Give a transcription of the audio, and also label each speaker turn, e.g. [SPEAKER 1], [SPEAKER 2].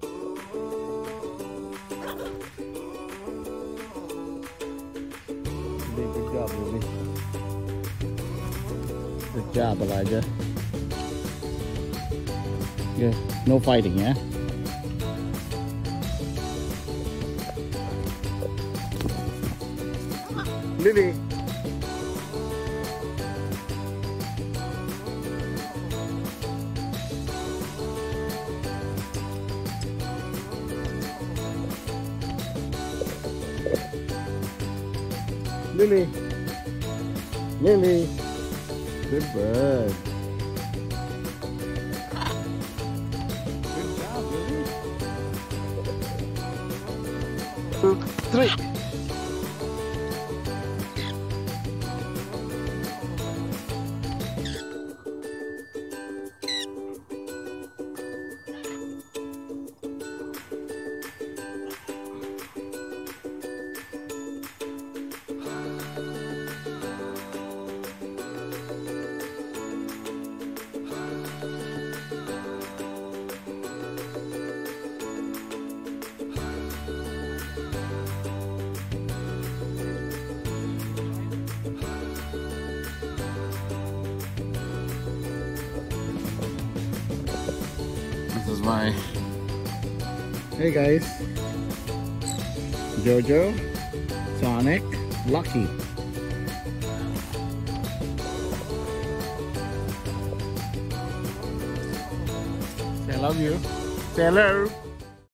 [SPEAKER 1] Good job, Lily. Good job, Elijah. Yeah, no fighting, yeah? Lily. Lily. Lily. Good bird. Good job, Lily. 2, 3. This is my... Hey guys, Jojo, Sonic, Lucky. Say I love you. Say hello.